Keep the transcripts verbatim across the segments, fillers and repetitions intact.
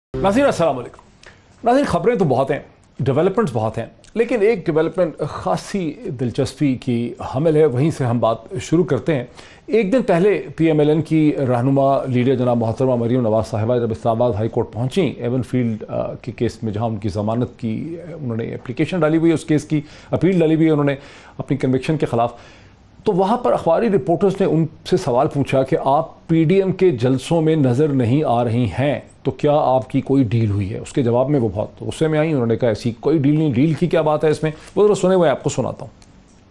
नाज़रीन अस्सलाम वालेकुम। नाज़रीन खबरें तो बहुत हैं, डेवलपमेंट्स बहुत हैं, लेकिन एक डेवलपमेंट खासी दिलचस्पी की हामिल है, वहीं से हम बात शुरू करते हैं। एक दिन पहले पी एम एल एन की रहनुमा लीडर जनाब मोहतरमा मरीम नवाज़ साहिबा जब इस्लामाबाद हाई कोर्ट पहुँची एवन फील्ड के केस में, जहाँ उनकी ज़मानत की उन्होंने एप्लीकेशन डाली हुई है, उस केस की अपील डाली हुई है उन्होंने अपनी कन्विक्शन के ख़िलाफ़, तो वहाँ पर अखबारी रिपोर्टर्स ने उनसे सवाल पूछा कि आप पी डी एम के जलसों में नज़र नहीं आ रही हैं, तो क्या आपकी कोई डील हुई है? उसके जवाब में वो बहुत गुस्से में आई, उन्होंने कहा ऐसी कोई डील नहीं, डील की क्या बात है इसमें? वो जरा सुने हुए आपको सुनाता हूँ।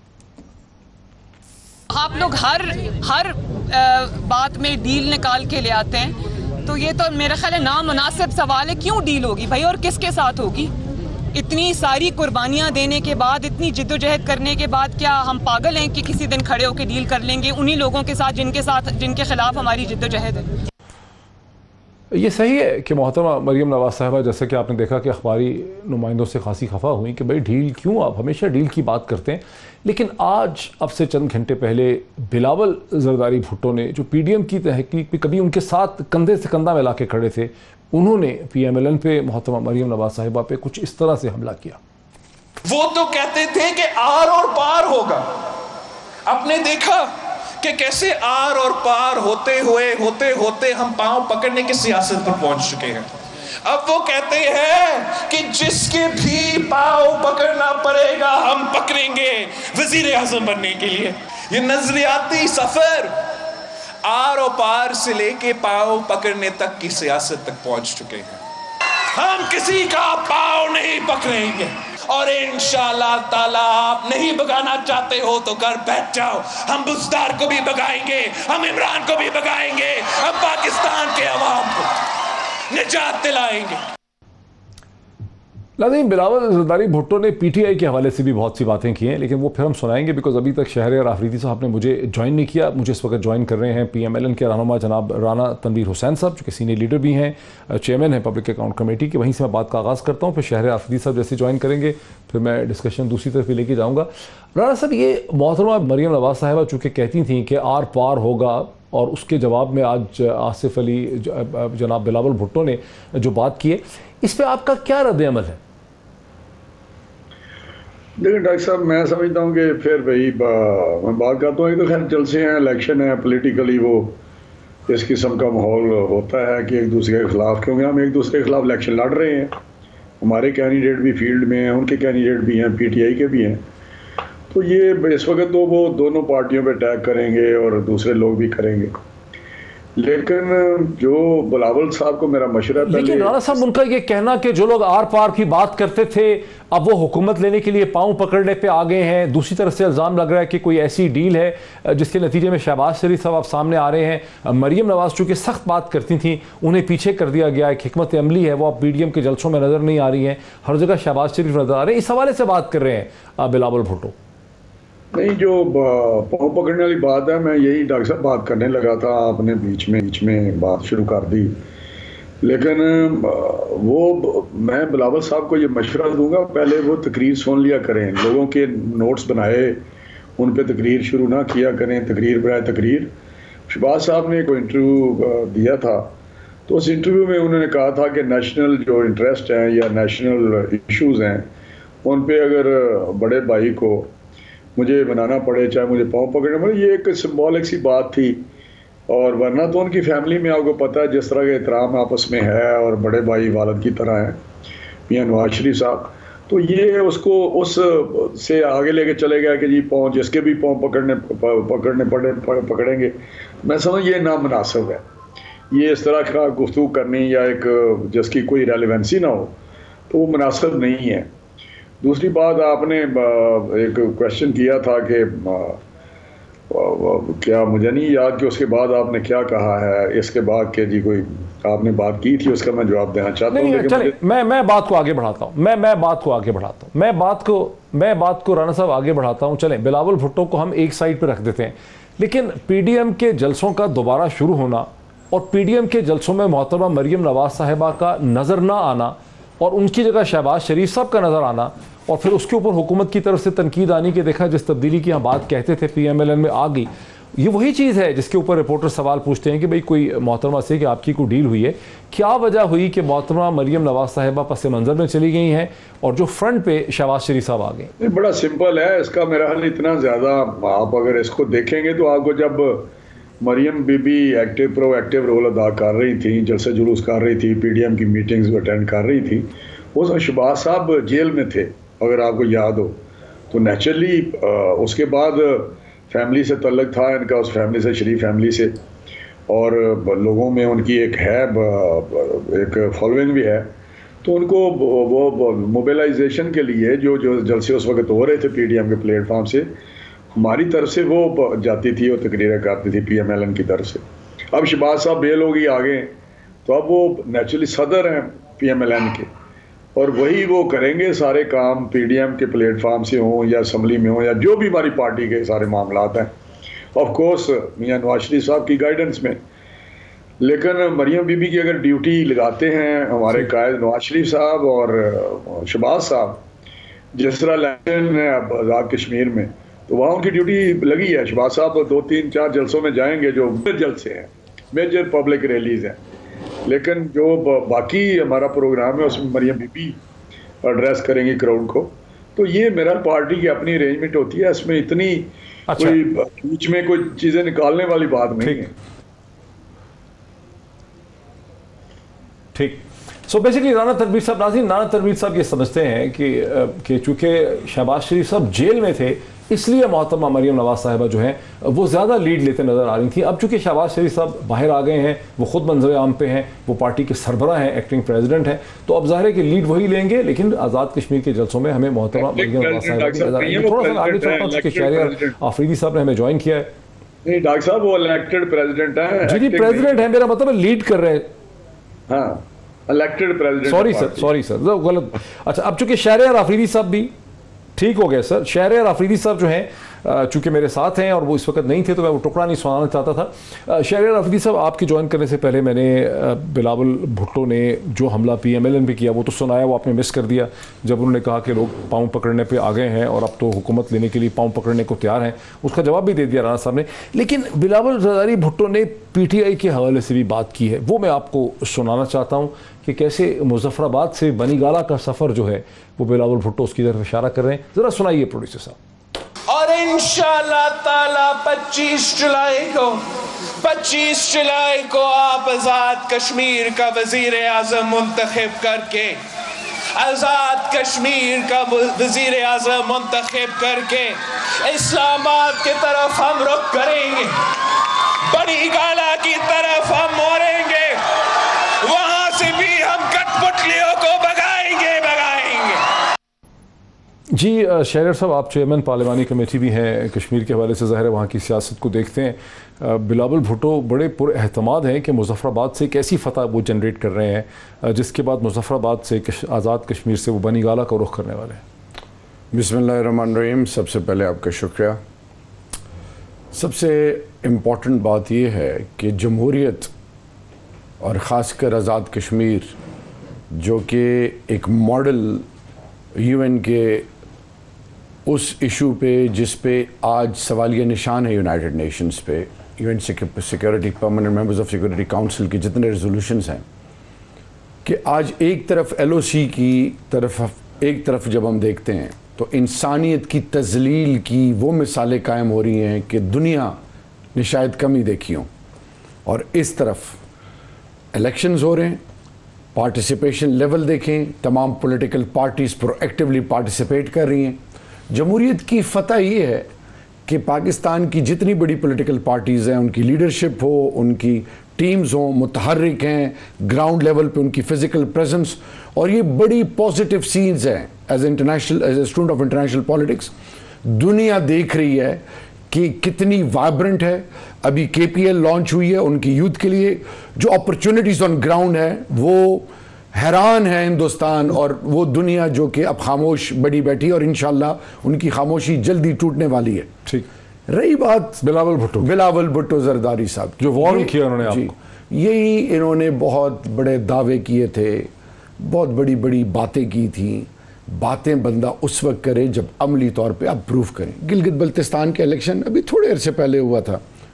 आप लोग हर हर बात में डील निकाल के ले आते हैं, तो ये तो मेरा ख्याल है नामुनासिब सवाल है। क्यों डील होगी भाई, और किसके साथ होगी? इतनी सारी कुर्बानियां देने के बाद, इतनी जिद्दोजहद करने के बाद, क्या हम पागल हैं कि किसी दिन खड़े होकर डील कर लेंगे उन्हीं लोगों के साथ जिनके साथ जिनके खिलाफ हमारी जिद्दोजहद है? ये सही है कि मोहतरमा मरीम नवाज़ साहिबा, जैसे कि आपने देखा कि अखबारी नुमाइंदों से खासी खफा हुई कि भाई डील क्यों, आप हमेशा डील की बात करते हैं। लेकिन आज अब से चंद घंटे पहले बिलावल जरदारी भुट्टो ने, जो पी डी एम की तहकीक में कभी उनके साथ कंधे से कंधा मिला के खड़े थे, उन्होंने पी एम एल एन पे मोहतरमा मरीम नवाज़ साहिबा पे कुछ इस तरह से हमला किया। वो तो कहते थे कि आर और पार होगा, आपने देखा कि कैसे आर और पार होते हुए होते होते हम पांव पकड़ने की सियासत पर पहुंच चुके हैं। अब वो कहते हैं कि जिसके भी पांव पकड़ना पड़ेगा हम पकड़ेंगे वजीर आजम बनने के लिए। ये नजरियाती सफर आर और पार से लेके पांव पकड़ने तक की सियासत तक पहुंच चुके हैं। हम किसी का पांव नहीं पकड़ेंगे, और इंशाअल्लाह ताला आप नहीं भगाना चाहते हो तो घर बैठ जाओ, हम बुज़दार को भी भगाएंगे, हम इमरान को भी भगाएंगे, हम पाकिस्तान के अवाम को निजात दिलाएंगे। नाज़रीन, बिलावल जरदारी भुट्टो ने पी टी आई के हवाले से भी बहुत सी बातें की हैं, लेकिन वो फिर हम सुनाएंगे, बिकॉज अभी तक शहरियार आफरीदी साहब ने मुझे ज्वाइन नहीं किया। मुझे इस वक्त ज्वाइन कर रहे हैं पी एम एल एन के रहनुमा जनाब राना तनवीर हुसैन साहब, जो कि सीनियर लीडर भी हैं, चेयरमैन हैं पब्लिक अकाउंट कमेटी के। वहीं से मैं बात का आगाज़ करता हूँ, फिर शहरियार आफरीदी साहब जैसे ज्वाइन करेंगे, फिर मैं डिस्कशन दूसरी तरफ भी लेके जाऊँगा। राना साहब, ये मोहतरमा मरीम नवाज़ साहिबा चूँकि कहती थी कि आर पार होगा, और उसके जवाब में आज आसिफ अली जनाब बिलावल भुट्टो ने जो बात की है, इस पर आपका क्या रद्द अमल है? देखिए डॉक्टर साहब, मैं समझता हूँ कि फिर भाई मैं बात करता हूँ, एक तो खैर जलसे हैं, इलेक्शन है, पॉलिटिकली वो इस किस्म का माहौल होता है कि एक दूसरे के ख़िलाफ़, क्योंकि हम एक दूसरे के ख़िलाफ़ इलेक्शन लड़ रहे हैं, हमारे कैंडिडेट भी फील्ड में हैं, उनके कैंडिडेट भी हैं, पी टी आई के भी हैं, तो ये इस वक्त तो वो दोनों पार्टियों पर अटैक करेंगे और दूसरे लोग भी करेंगे। लेकिन जो बिलावल साहब को मेरा मशवरा, लेकिन राणा साहब, उनका ये कहना कि जो लोग आर पार की बात करते थे अब वो हुकूमत लेने के लिए पांव पकड़ने पे आ गए हैं। दूसरी तरफ से इल्ज़ाम लग रहा है कि कोई ऐसी डील है जिसके नतीजे में शहबाज शरीफ साहब आप सामने आ रहे हैं। मरीम नवाज़ चूँकि सख्त बात करती थी, उन्हें पीछे कर दिया गया, एक हिकमत अमली है, वो अब पी डी एम के जलसों में नज़र नहीं आ रही हैं, हर जगह शहबाज शरीफ नज़र आ रहे हैं। इस हवाले से बात कर रहे हैं बिलावल भुट्टो। नहीं, जो पाँव पकड़ने वाली बात है, मैं यही डॉक्टर साहब बात करने लगा था, आपने बीच में बीच में बात शुरू कर दी। लेकिन वो मैं बिलावल साहब को ये मशवरा दूंगा, पहले वो तकरीर सुन लिया करें, लोगों के नोट्स बनाए, उन पे तकरीर शुरू ना किया करें, तकरीर बनाए तकरीर। शहबाज साहब ने कोई इंटरव्यू दिया था, तो उस इंटरव्यू में उन्होंने कहा था कि नेशनल जो इंटरेस्ट हैं या नेशनल इश्यूज़ हैं, उन पर अगर बड़े भाई को मुझे बनाना पड़े, चाहे मुझे पाँव पकड़ना पड़े, ये एक सिंबॉलिक सी बात थी। और वरना तो उनकी फैमिली में आपको पता है जिस तरह का एहतराम आपस में है, और बड़े भाई वालिद की तरह हैं मियां नवाज शरीफ साहब, तो ये उसको उस से आगे लेके चले गया कि जी पाँव जिसके भी पाँव पकड़ने पकड़ने पड़े पकड़ेंगे। मैं समझ ये नामुनासिब है, ये इस तरह का गुफ्तगू करनी या एक जिसकी कोई रेलेवेंसी ना हो, तो वो मुनासिब नहीं है। दूसरी बात, आपने एक क्वेश्चन किया था कि क्या, मुझे नहीं याद कि उसके बाद आपने क्या कहा है, इसके बाद के जी कोई आपने बात की थी, उसका मैं जवाब देना चाहता हूँ। चले मैं मैं बात को आगे बढ़ाता हूँ मैं मैं बात को आगे बढ़ाता हूँ मैं बात को मैं बात को राणा साहब आगे बढ़ाता हूँ। चलें, बिलावल भुट्टो को हम एक साइड पर रख देते हैं, लेकिन पी डी एम के जलसों का दोबारा शुरू होना और पी डी एम के जलसों में मोहतरमा मरीम नवाज़ साहिबा का नज़र ना आना और उनकी जगह शहबाज शरीफ साहब का नज़र आना, और फिर उसके ऊपर हुकूमत की तरफ से तनकीद आनी कि देखा जिस तब्दीली की हम बात कहते थे पी एम एल एन में आ गई, ये वही चीज़ है जिसके ऊपर रिपोर्टर सवाल पूछते हैं कि भाई कोई मोहतरमा से कि आपकी कोई डील हुई है, क्या वजह हुई कि मोहतरमा मरियम नवाज साहिबा पस मंज़र में चली गई हैं और जो फ्रंट पे शहबाज शरीफ साहब आ गए? बड़ा सिंपल है इसका मेरा हाल इतना ज़्यादा, आप अगर इसको देखेंगे तो आपको जब Maryam Bibi active proactive role अदा कर रही थी, जलसे जुलूस कर रही थी, पी डी एम की मीटिंग्स अटेंड कर रही थी, उस शहबाज साहब जेल में थे अगर आपको याद हो। तो नेचुरली उसके बाद फैमिली से तल्लक था इनका, उस फैमिली से, शरीफ फैमिली से, और लोगों में उनकी एक है एक फॉलोइंग भी है। तो उनको वो मोबिलाइजेशन के लिए जो जो जलसे उस वक्त हो रहे थे पी डी एम के प्लेटफॉर्म से, हमारी तरफ से वो जाती थी और तकरीरें करती थी पी एम एल एन की तरफ से। अब शहबाज साहब बेल होगी आगे, तो अब वो नेचुरली सदर हैं पी एम एल एन के, और वही वो करेंगे सारे काम पी डी एम के प्लेटफार्म से हों या असम्बली में हों या जो भी हमारी पार्टी के सारे मामलात हैं, ऑफ कोर्स मियां नवाज शरीफ साहब की गाइडेंस में। लेकिन मरियम बीबी की अगर ड्यूटी लगाते हैं हमारे कायद नवाज शरीफ साहब और शहबाज साहब, जिस तरह इलेक्शन है अब आज़ाद कश्मीर में, तो वहाँ उनकी ड्यूटी लगी है। शहबाज साहब दो तीन चार जलसों में जाएंगे जो जलसे हैं, मेजर पब्लिक रैलीज हैं, लेकिन जो बाकी हमारा प्रोग्राम है उसमें मरियम बीबी एड्रेस करेंगी क्राउड को। तो ये मेरा पार्टी की अपनी अरेंजमेंट होती है, इसमें इतनी अच्छा। कोई बीच में कोई चीज़ें निकालने वाली बात नहीं है। ठीक। सो बेसिकली राना तनवीर साहब, नाज़रीन, राना तनवीर साहब ये समझते हैं कि कि चूँकि शहबाज शरीफ साहब जेल में थे इसलिए मोहतरमा मरियम नवाज साहिबा जो हैं वो ज़्यादा लीड लेते नज़र आ रही थी। अब चूँकि शहबाज शरीफ साहब बाहर आ गए हैं, वो खुद मंजर आम पे हैं, वो पार्टी के सरबरा हैं, एक्टिंग प्रेसिडेंट हैं, तो अब ज़ाहिर है कि लीड वही लेंगे, लेकिन आज़ाद कश्मीर के जलसों में हमें मोहतरमा मरियम नवाज साहिबा की नज़र आएंगे। थोड़ा सा आगे चलता हूँ, चूँकि शहरियार आफरीदी साहब ने हमें ज्वाइन किया है। नहीं डॉक्टर साहब, वो इलेक्टेड प्रेसिडेंट है। जी जी, प्रेसिडेंट है, मेरा मतलब लीड कर रहे हैं। हाँ, elected president. Sorry sir, sorry sir, गलत। अच्छा, अब चूँकि शहरियार आफरीदी साहब भी ठीक हो गए सर। शहरियार आफरीदी साहब जो हैं चूँकि मेरे साथ हैं और वो इस वक्त नहीं थे तो मैं वो टुकड़ा नहीं सुनाना चाहता था। शहरियार आफरीदी साहब, आपकी ज्वाइन करने से पहले मैंने बिलावल भुट्टो ने जो हमला पी एम एल एन पे किया वो तो सुनाया, वो आपने मिस कर दिया जब उन्होंने कहा कि लोग पाँव पकड़ने पे आ गए हैं और अब तो हुकूमत लेने के लिए पाँव पकड़ने को तैयार हैं। उसका जवाब भी दे दिया राना साहब ने, लेकिन बिलावल जरदारी भुट्टो ने पी टी आई के हवाले से भी बात की है, वो मैं आपको सुनाना चाहता हूँ कि कैसे मुजफ्फराबाद से बनीगाला का सफ़र जो है वो बिलावल भुट्टो उसकी तरफ इशारा कर रहे हैं। ज़रा सुनाइए प्रोड्यूसर साहब। और इंशाअल्लाह ताला पच्चीस जुलाई को पच्चीस जुलाई को आप आज़ाद कश्मीर का वजीर आज़म मुंतखब करके आज़ाद कश्मीर का वजीर आज़म मुंतखब करके इस्लामाबाद की तरफ हम रुख करेंगे, बनीगाला की तरफ हम मोड़ेंगे, वहां से भी हम कठपुतलियों को भगाएंगे भगाएंगे जी। शहरियार साहब, आप चेयरमैन पार्लिमानी कमेटी भी हैं, कश्मीर के हवाले से ज़ाहिर है वहाँ की सियासत को देखते हैं। बिलावल भुट्टो बड़े पुरएहतमाद हैं कि मुजफ्फराबाद से एक ऐसी फ़तह वो जनरेट कर रहे हैं जिसके बाद मुजफ्फराबाद से आज़ाद कश्मीर से वो बनीगाला का रुख करने वाले हैं। बिस्मिल्लाहिर्रहमानिर्रहीम। सबसे पहले आपका शुक्रिया। सबसे इम्पॉर्टेंट बात यह है कि जमहूरियत और ख़ासकर आज़ाद कश्मीर जो कि एक मॉडल यूएन के उस इशू पे जिस पे आज सवालिया निशान है यूनाइटेड नेशंस पे, UN security permanent members of security council के जितने रेजोल्यूशंस हैं, कि आज एक तरफ एलओसी की तरफ एक तरफ जब हम देखते हैं तो इंसानियत की तजलील की वो मिसालें कायम हो रही हैं कि दुनिया ने शायद कम ही देखी हों, और इस तरफ इलेक्शंस हो रहे हैं, पार्टिसिपेशन लेवल देखें, तमाम पॉलिटिकल पार्टीज़ प्रोएक्टिवली पार्टिसिपेट कर रही हैं। जमहूरियत की फ़तह ये है कि पाकिस्तान की जितनी बड़ी पॉलिटिकल पार्टीज़ हैं उनकी लीडरशिप हो, उनकी टीम्स हों, मुतहर्रिक हैं, ग्राउंड लेवल पे उनकी फ़िज़िकल प्रेजेंस, और ये बड़ी पॉजिटिव सीन्स हैं as international as a student of international politics. दुनिया देख रही है कि कितनी वाइब्रेंट है। अभी के पी एल लॉन्च हुई है उनकी यूथ के लिए, जो अपॉर्चुनिटीज़ ऑन ग्राउंड है वो हैरान है हिंदुस्तान और वो दुनिया जो कि अब खामोश बड़ी बैठी, और इंशाल्लाह उनकी खामोशी जल्दी टूटने वाली है। ठीक। रही बात बिलावल भुट्टो बिलावल भुट्टो जरदारी साहब जो वार्न किया उन्होंने आपको, यही इन्होंने बहुत बड़े दावे किए थे, बहुत बड़ी बड़ी बातें की थी। बातें बंदा उस वक्त करे जब अमली तौर पे आप प्रूफ करें। गिलगित बल्तिस्तान के इलेक्शन अभी थोड़े अरसे पहले हुआ था,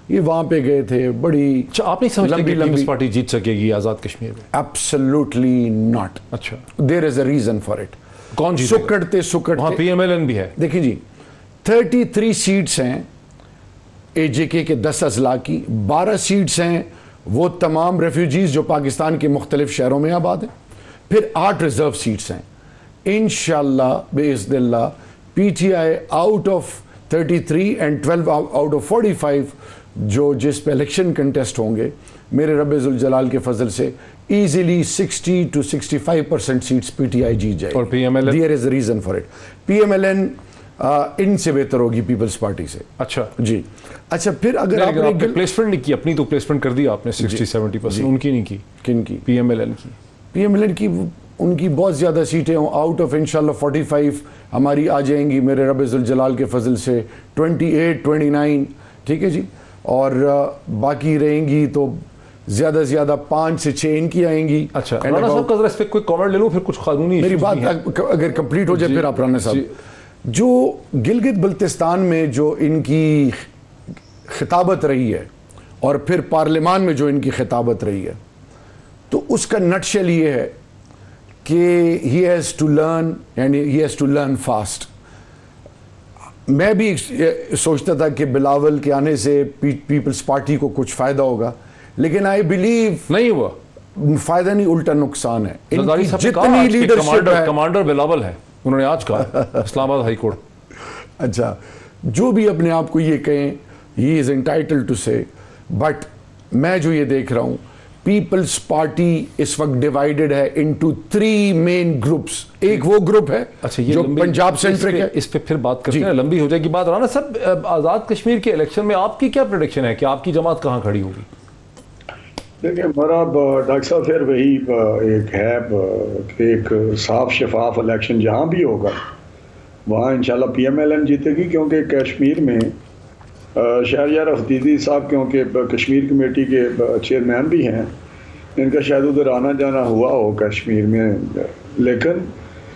ये वहाँ पे गए थे, बड़ी अच्छा, आप नहीं समझते कि पीपल्स पार्टी जीत सकेगी आज़ाद कश्मीर में? Absolutely not. अच्छा, there is a reason for it. कौन जीतेगा? सुकड़ते सुकड़ते पीएमएलएन भी है। देखिए जी, तैंतीस सीट्स हैं एजेके के दस अजला की, बारह सीट्स हैं वो तमाम रेफ्यूजीज जो पाकिस्तान के मुख्तलिफ शहरों में आबाद हैं, फिर आठ रिजर्व सीट्स हैं। इंशाअल्लाह बेइज़्निल्लाह पीटीआई आउट ऑफ तैंतीस एंड ट्वेल्व आउट ऑफ पैंतालीस जो जिस पे इलेक्शन कंटेस्ट होंगे, मेरे रब ज़ुल जलाल के फजल से इजीली साठ टू पैंसठ परसेंट सीट्स पीटीआई जीत जाएगी। और PMLN, there is a reason for it. PMLN इनसे बेहतर होगी पीपल्स पार्टी से। अच्छा जी। अच्छा, फिर अगर आपने आपने प्लेसमेंट नहीं की, अपनी तो प्लेसमेंट कर दी आपने साठ सत्तर परसेंट, उनकी नहीं की। किन की? पीएमएलएन की। पीएमएलएन की उनकी बहुत ज़्यादा सीटें आउट ऑफ इंशाल्लाह पैंतालीस हमारी आ जाएंगी मेरे रब ज़ुल जलाल के फजल से, अट्ठाईस, उनतीस, ठीक है जी। और बाकी रहेंगी तो ज़्यादा से ज़्यादा पाँच से छः इनकी आएंगी। अच्छा, राणा साहब का जरा इस पर कोई कमेंट ले लूँ, फिर कुछ कानूनी मेरी बात अगर कंप्लीट हो जाए फिर आप राणा साहब, जो गिलगित बल्तिस्तान में जो इनकी खिताबत रही है और फिर पार्लियामान में जो इनकी खिताबत रही है, तो उसका नटशेल ये है कि he has to learn and he has to learn fast. मैं भी सोचता था कि बिलावल के आने से पी, पीपल्स पार्टी को कुछ फ़ायदा होगा, लेकिन आई बिलीव नहीं हुआ। फ़ायदा नहीं, उल्टा नुकसान है। इनकी जितनी लीडरशिप है, कमांडर बिलावल है, उन्होंने आज कहा इस्लामाबाद हाई कोर्ट। अच्छा, जो भी अपने आप को ये कहें, he is entitled to say, but मैं जो ये देख रहा हूँ, पीपल्स पार्टी इस वक्त डिवाइडेड है इनटू थ्री मेन ग्रुप्स। एक वो ग्रुप है अच्छा, ये जो पंजाब सेंट्रिक है, इस पे फिर बात करते हैं, लंबी हो जाएगी बात। राणा साहब, आज़ाद कश्मीर के इलेक्शन में आपकी क्या प्रेडिक्शन है कि आपकी जमात कहाँ खड़ी होगी? देखिए, हमारा डॉक्टर साहब फिर वही एक है कि एक साफ शफाफ इलेक्शन जहाँ भी होगा वहाँ इंशाल्लाह पीएमएलएन जीतेगी, क्योंकि कश्मीर में शहरयार अफदीदी साहब क्योंकि कश्मीर कमेटी के चेयरमैन भी हैं, इनका शायद उधर आना जाना हुआ हो कश्मीर में, लेकिन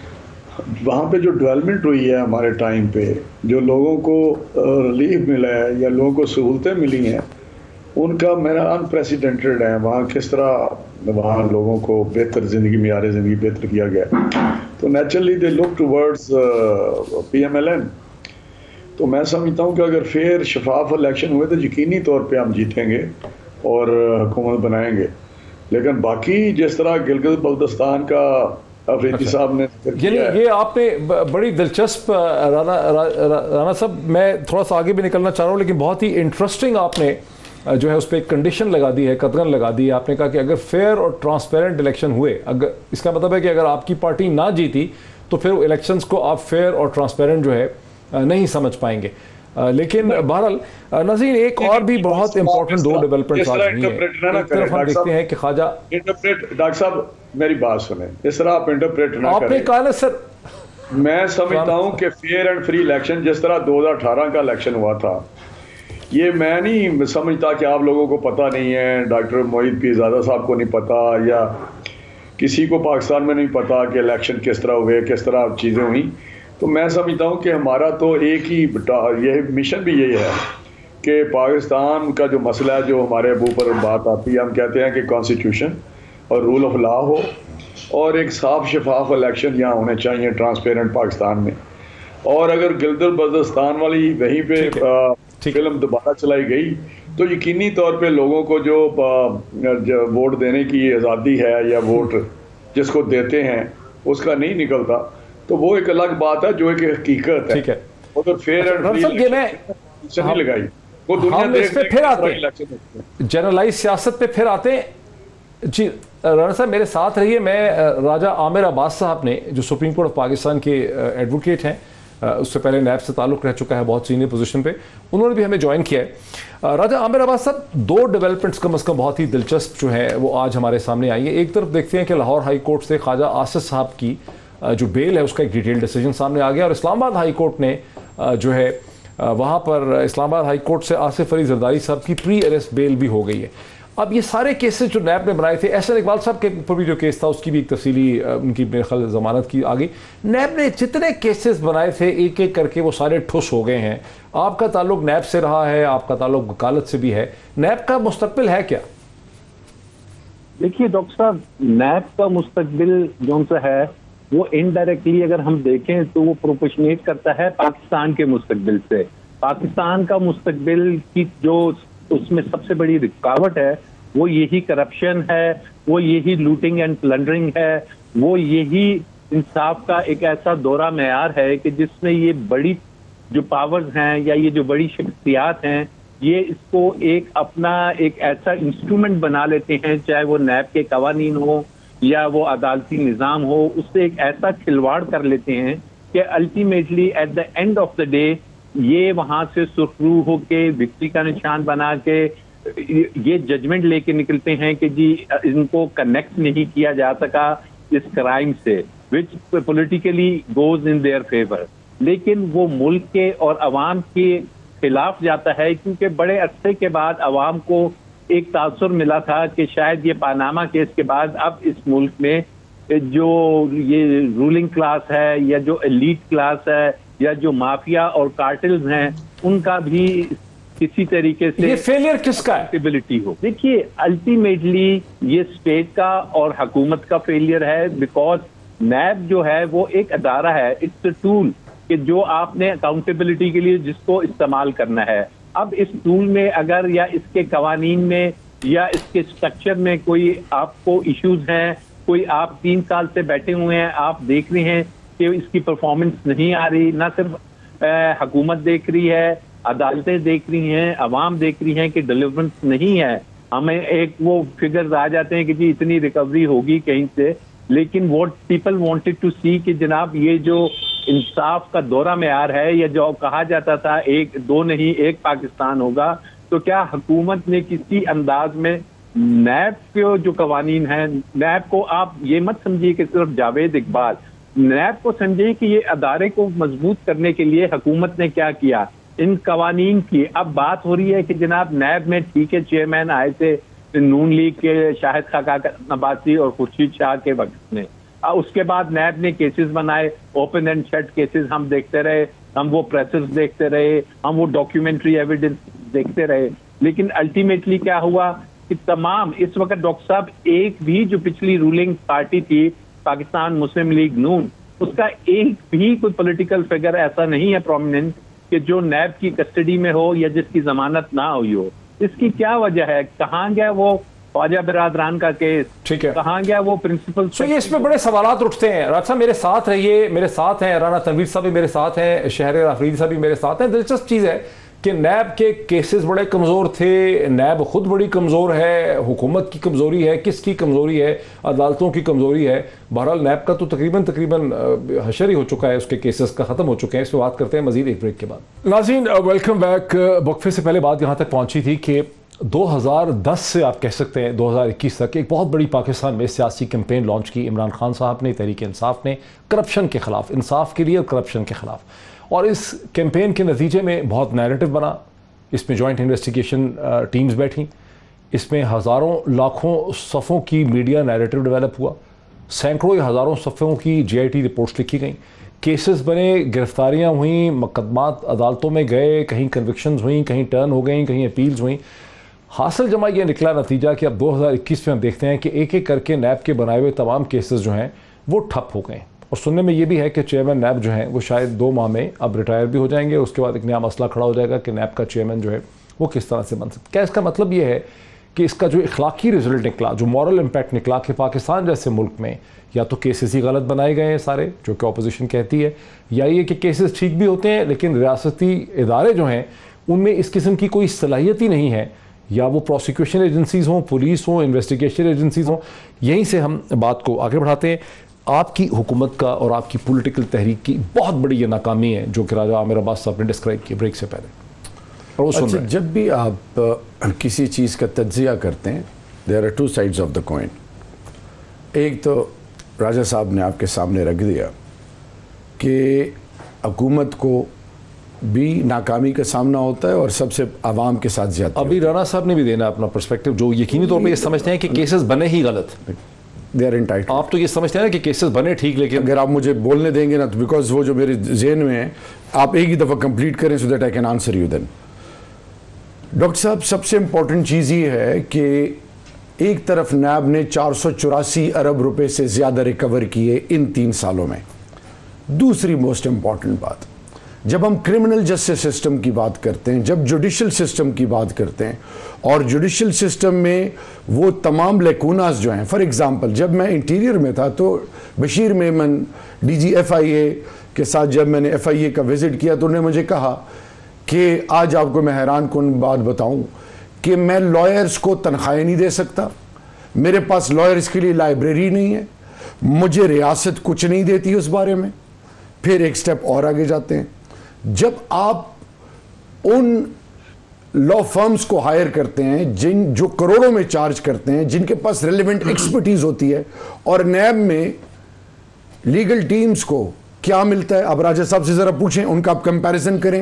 वहाँ पे जो डेवलपमेंट हुई है हमारे टाइम पे, जो लोगों को रिलीफ मिला है या लोगों को सहूलतें मिली हैं, उनका मेरा अनप्रेसिडेंटेड है। वहाँ किस तरह वहाँ लोगों को बेहतर ज़िंदगी, मेयार ज़िंदगी बेहतर किया गया, तो naturally they look towards PMLN. तो मैं समझता हूँ कि अगर फेयर शफाफ इलेक्शन हुए तो यकीनी तौर पे हम जीतेंगे और हुकूमत बनाएंगे। लेकिन बाकी जिस तरह गिलगित बल्तिस्तान का अफरीदी साहब ने यानी ये आपने बड़ी दिलचस्प, राना राना साहब मैं थोड़ा सा आगे भी निकलना चाह रहा हूँ, लेकिन बहुत ही इंटरेस्टिंग आपने जो है उस पर एक कंडीशन लगा दी है, कदगन लगा दी है। आपने कहा कि अगर फेयर और ट्रांसपेरेंट इलेक्शन हुए, अगर इसका मतलब है कि अगर आपकी पार्टी ना जीती तो फिर इलेक्शंस को आप फेयर और ट्रांसपेरेंट जो है नहीं समझ पाएंगे। लेकिन बहरहाल नज़ीर, एक और भी बहुत इंपॉर्टेंट दो डेवलपमेंट्स आज हुई हैं। एक तरफ हम देखते हैं कि ख्वाजा इंटरप्रेट, डॉक्टर साहब मेरी बात सुने, इस तरह आप इंटरप्रेट ना करें। आपने कहा ना सर, मैं समझता हूं कि फेयर एंड फ्री इलेक्शन जिस तरह दो हज़ार अठारह का इलेक्शन हुआ था, ये मैं नहीं समझता कि आप लोगों को पता नहीं है, डॉक्टर मोहित पीरजादा साहब को नहीं पता या किसी को पाकिस्तान में नहीं पता कि इलेक्शन किस तरह हुए, किस तरह चीज़ें हुई। तो मैं समझता हूँ कि हमारा तो एक ही यही मिशन भी यही है कि पाकिस्तान का जो मसला है, जो हमारे अबू पर बात आती है, हम कहते हैं कि कॉन्स्टिट्यूशन और रूल ऑफ लॉ हो और एक साफ शफाफ इलेक्शन यहाँ होने चाहिए ट्रांसपेरेंट पाकिस्तान में। और अगर गिलगित बल्तिस्तान वाली वहीं पे फिल्म दोबारा चलाई गई तो यकीनी तौर पे लोगों को जो, जो वोट देने की आज़ादी है या वोट जिसको देते हैं उसका नहीं निकलता, तो वो एक अलग बात है जो एक हकीकत है। ठीक है, अगर फेयर एंड फ्री इलेक्शन नहीं लगाई वो दुनिया देख पे फिर आते हैं, जनरलाइज सियासत पे फिर आते हैं। जी राणा साहब मेरे साथ रहिए। मैं राजा आमिर अब्बास साहब ने, जो सुप्रीम कोर्ट ऑफ पाकिस्तान के एडवोकेट हैं, उससे पहले नैब से ताल्लुक़ रह चुका है बहुत सीनियर पोजीशन पे, उन्होंने भी हमें ज्वाइन किया है। राजा आमिर अब्बास साहब, दो डेवलपमेंट्स कम अज़ कम बहुत ही दिलचस्प जो है वो आज हमारे सामने आई है। एक तरफ देखते हैं कि लाहौर हाई कोर्ट से ख्वाजा आसिफ साहब की जो बेल है उसका एक डिटेल डिसीजन सामने आ गया, और इस्लामाबाद हाई कोर्ट ने जो है वहाँ पर इस्लामाबाद हाई कोर्ट से आसिफ अली जरदारी साहब की प्री अरेस्ट बेल भी हो गई है। अब ये सारे केसेस जो नैब ने बनाए थे, एहसन इकबाल साहब के ऊपर भी जो केस था उसकी भी एक तफसीली उनकी मेरे ख्याल जमानत की आ गई। नैब ने जितने केसेस बनाए थे एक एक करके वो सारे ठुस हो गए हैं। आपका ताल्लुक नैब से रहा है, आपका ताल्लुक वकालत से भी है, नैब का मुस्तकबिल है क्या? देखिए डॉक्टर साहब, नैब का मुस्तकबिल जो सा है वो इनडायरेक्टली अगर हम देखें तो वो प्रोपोर्शनेट करता है पाकिस्तान के मुस्तकबिल से। पाकिस्तान का मुस्तकबिल की जो उसमें सबसे बड़ी रुकावट है वो यही करप्शन है, वो यही लूटिंग एंड प्लंडरिंग है, वो यही इंसाफ का एक ऐसा दौरा मेयार है कि जिसमें ये बड़ी जो पावर्स हैं या ये जो बड़ी शख्सियात हैं ये इसको एक अपना एक ऐसा इंस्ट्रूमेंट बना लेते हैं, चाहे वो नैब के कवानीन हो या वो अदालती निज़ाम हो, उससे एक ऐसा खिलवाड़ कर लेते हैं कि ultimately at the end of the day ये वहां से सुरखरू होके विक्ट्री का निशान बना के ये जजमेंट लेके निकलते हैं कि जी इनको कनेक्ट नहीं किया जा सका इस क्राइम से, which politically goes in their favour, लेकिन वो मुल्क के और अवाम के खिलाफ जाता है, क्योंकि बड़े अरसे के बाद अवाम को एक तासुर मिला था कि शायद ये पानामा केस के बाद अब इस मुल्क में जो ये रूलिंग क्लास है या जो एलीट क्लास है या जो माफिया और कार्टेल्स हैं उनका भी किसी तरीके से ये फेलियर किसका है? अकाउंटेबिलिटी हो। देखिए अल्टीमेटली ये स्टेट का और हुकूमत का फेलियर है, बिकॉज नैब जो है वो एक अदारा है, इट्स अ टूल कि जो आपने अकाउंटेबिलिटी के लिए जिसको इस्तेमाल करना है। अब इस टूल में अगर या इसके कवानीन में या इसके स्ट्रक्चर में कोई आपको इश्यूज हैं, कोई आप तीन साल से बैठे हुए हैं, आप देख रहे हैं कि इसकी परफॉर्मेंस नहीं आ रही, ना सिर्फ हुकूमत देख रही है, अदालतें देख रही हैं, अवाम देख रही हैं कि डिलीवरेंस नहीं है, हमें एक वो फिगर्स आ जाते हैं कि जी इतनी रिकवरी होगी कहीं से, लेकिन what people wanted to see कि जनाब ये जो इंसाफ का दौरा मेयार है या जो कहा जाता था एक दो नहीं एक पाकिस्तान होगा, तो क्या हुकूमत ने किसी अंदाज में नैब के जो कवानीन है, नैब को आप ये मत समझिए कि सिर्फ जावेद इकबाल, नैब को समझिए कि ये अदारे को मजबूत करने के लिए हुकूमत ने क्या किया, इन कवानीन की। अब बात हो रही है कि जनाब नैब में ठीक है चेयरमैन आए थे नून लीग के शाहिद खाका नबासी और खुर्शीद शाह के वक्त में, उसके बाद नैब ने केसेस बनाए, ओपन एंड शट केसेस हम देखते रहे, हम वो प्रेसेस देखते रहे, हम वो डॉक्यूमेंट्री एविडेंस देखते रहे, लेकिन अल्टीमेटली क्या हुआ कि तमाम इस वक्त डॉक्टर साहब एक भी जो पिछली रूलिंग पार्टी थी पाकिस्तान मुस्लिम लीग नून, उसका एक भी कोई पॉलिटिकल फिगर ऐसा नहीं है प्रोमिनेंट कि जो नैब की कस्टडी में हो या जिसकी जमानत ना हुई हो। इसकी क्या वजह है? कहाँ गया वो ख्वाजा बिरादरान का केस, ठीक है, कहाँ गया वो प्रिंसिपल? तो ये इसमें बड़े सवालात उठते हैं। राज साहब मेरे साथ रहिए, मेरे साथ हैं राना तनवीर साहब भी मेरे साथ हैं, शहर आफरीदी साहब भी मेरे साथ हैं। दिलचस्प चीज़ है कि नैब के केसेस बड़े कमज़ोर थे, नैब खुद बड़ी कमज़ोर है, हुकूमत की कमज़ोरी है, किसकी कमज़ोरी है? अदालतों की कमज़ोरी है। बहरहाल नैब का तो तकरीबन तकरीबन हशर ही हो चुका है, उसके केसेस का ख़त्म हो चुके हैं। इस पर बात करते हैं मज़ीद एक ब्रेक के बाद। नाज़रीन वेलकम बैक। वक्फे से पहले बात यहाँ तक पहुँची थी कि दो हज़ार दस से आप कह सकते हैं दो हज़ार इक्कीस तक एक बहुत बड़ी पाकिस्तान में सियासी कैंपेन लॉन्च की इमरान खान साहब ने, तहरीक इंसाफ ने, करप्शन के ख़िलाफ़, इंसाफ के लिए और करप्शन के ख़िलाफ़। और इस कैंपेन के नतीजे में बहुत नैरेटिव बना, इसमें जॉइंट इन्वेस्टिगेशन टीम्स बैठी, इसमें हज़ारों लाखों सफ़ों की मीडिया नैरेटिव डेवलप हुआ, सैकड़ों या हज़ारों सफ़ों की जी आई टी रिपोर्ट्स लिखी गई, केसेस बने, गिरफ्तारियाँ हुई, मुकदमात अदालतों में गए, कहीं कन्विक्शंस हुई, कहीं टर्न हो गई, कहीं अपील्स हुई। हासिल जमा यह निकला नतीजा कि अब दो हज़ार इक्कीस में हम देखते हैं कि एक एक करके नैब के बनाए हुए तमाम केसेस जो हैं वो ठप हो गए। और सुनने में ये भी है कि चेयरमैन नैब जो हैं वो शायद दो माह में अब रिटायर भी हो जाएंगे। उसके बाद एक नया मसला खड़ा हो जाएगा कि नैब का चेयरमैन जो है वो किस तरह से बन सकता है। क्या इसका मतलब ये है कि इसका जो इखलाकी रिजल्ट निकला, जो मॉरल इम्पैक्ट निकला कि पाकिस्तान जैसे मुल्क में या तो केसेस ही गलत बनाए गए हैं सारे, जो कि अपोजिशन कहती है, या ये कि केसेस ठीक भी होते हैं लेकिन रियासती इदारे जो हैं उनमें इस किस्म की कोई सलाहियत ही नहीं है, या वो प्रोसिक्यूशन एजेंसीज हों, पुलिस हों, इन्वेस्टिगेशन एजेंसीज हों। यहीं से हम बात को आगे बढ़ाते हैं। आपकी हुकूमत का और आपकी पॉलिटिकल तहरीक की बहुत बड़ी ये नाकामी है जो कि राजा आमिर अब्बास साहब ने डिस्क्राइब की ब्रेक से पहले। और वो सुन अच्छा, रहे हैं। जब भी आप किसी चीज़ का तज्जिया करते हैं, there are two sides of the coin. एक तो राजा साहब ने आपके सामने रख दिया कि हुकूमत को भी नाकामी का सामना होता है और सबसे आवाम के साथ ज्यादा। अभी राणा साहब ने भी देना अपना पर्सपेक्टिव, जो यकीनी तौर पे ये समझते हैं कि केसेस बने ही गलत। They are entitled. आप तो ये समझते हैं ना कि केसेस बने ठीक, लेकिन अगर आप मुझे बोलने देंगे ना, तो बिकॉज वो जो मेरे जेहन में है, आप एक ही दफ़ा कंप्लीट करें so that I can answer you then. Doctor साहब, सबसे इंपॉर्टेंट चीज़ ये है कि एक तरफ नैब ने चार सौ चौरासी अरब रुपए से ज़्यादा रिकवर किए इन तीन सालों में। दूसरी मोस्ट इंपॉर्टेंट बात, जब हम क्रिमिनल जस्टिस सिस्टम की बात करते हैं, जब जुडिशल सिस्टम की बात करते हैं, और जुडिशल सिस्टम में वो तमाम लेकूनास जो हैं, फॉर एग्जांपल जब मैं इंटीरियर में था तो बशीर मेमन डीजी एफआईए के साथ जब मैंने एफआईए का विजिट किया तो उन्होंने मुझे कहा कि आज आपको मैं हैरान कुन बात बताऊं कि मैं लॉयर्स को तनख्वाहें नहीं दे सकता, मेरे पास लॉयर्स के लिए लाइब्रेरी नहीं है, मुझे रियासत कुछ नहीं देती उस बारे में। फिर एक स्टेप और आगे जाते हैं, जब आप उन लॉ फर्म्स को हायर करते हैं जिन जो करोड़ों में चार्ज करते हैं, जिनके पास रेलेवेंट एक्सपर्टीज होती है, और नैब में लीगल टीम्स को क्या मिलता है, अब राजा साहब से जरा पूछें, उनका आप कंपैरिजन करें।